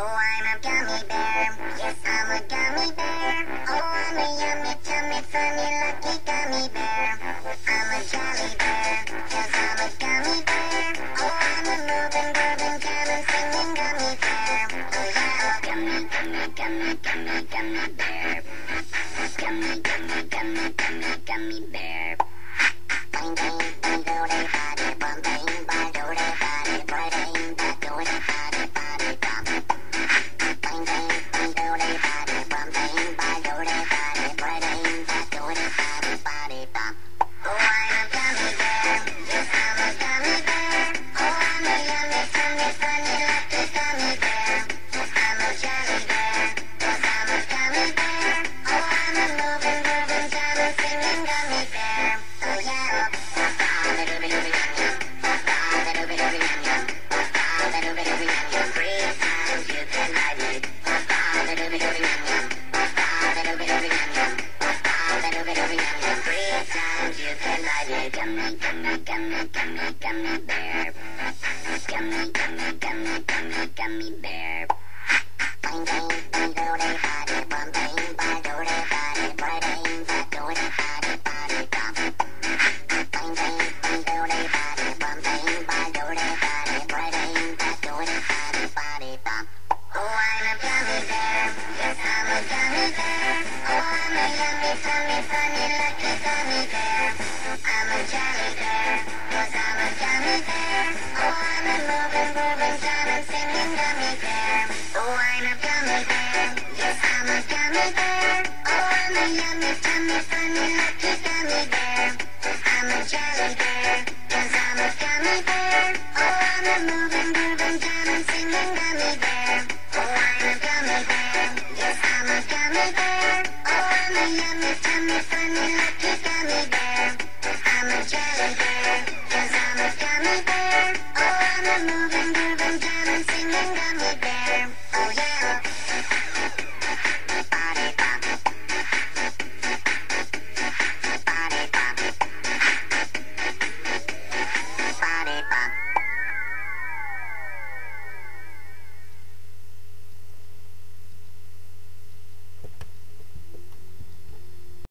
Oh, I'm a gummy bear. Yes, I'm a gummy bear. Oh, I'm a yummy, tummy, funny, lucky gummy bear. I'm a jolly bear, 'cause I'm a gummy bear. Oh, I'm a moving, grooving, jamming, singing gummy bear. Oh, yeah. Gummy, gummy, gummy, gummy, gummy bear. Gummy, gummy, gummy, gummy, gummy bear. Bang, bang, bang, do they body, bum, bang, bang, do they body, boy, bang, bang, do they body, body, bum. Bang, bang, bang, do they body, bum, bang, bang, do they body, boy, bang, bang, do they body, body, bum. Oh, I'm a gummy bear. Yes, I'm a gummy bear. Oh, I'm a yummy, tummy, funny, lucky gummy bear. I'm a jolly bear, 'cause I'm a gummy bear. Oh, I'm a moving, grooving, jamming, singing gummy bear. Oh, yeah. Gummy, gummy, gummy, gummy, gummy bear. Gummy, gummy, gummy, gummy, gummy bear. Bang, bang, bang, do they body, bum, bang, bang, do they body, boy, bang, bang, do they body, body, bum. Bang, bang, bang, do they body, bum, bang, bang, do they body, boy, bang, bang, do they body, body, bum. Oh, I'm a gummy bear. Yes, I'm a gummy bear. Oh, I'm a yummy, tummy, funny, lucky gummy bear. I'm a jolly bear, 'cause I'm a gummy bear. Oh, I'm a moving, grooving, jamming, singing gummy bear. Oh, I'm a gummy bear. Yes, I'm a gummy bear. Oh, I'm a yummy, tummy, funny, lucky gummy bear. I'm a jolly bear, 'cause I'm a gummy bear. Oh, I'm a moving, grooving, jamming, singing gummy bear. Oh, I'm a gummy bear. Yes, I'm a gummy bear. Oh, I'm a yummy, tummy, funny, lucky gummy bear. I'm a jolly bear.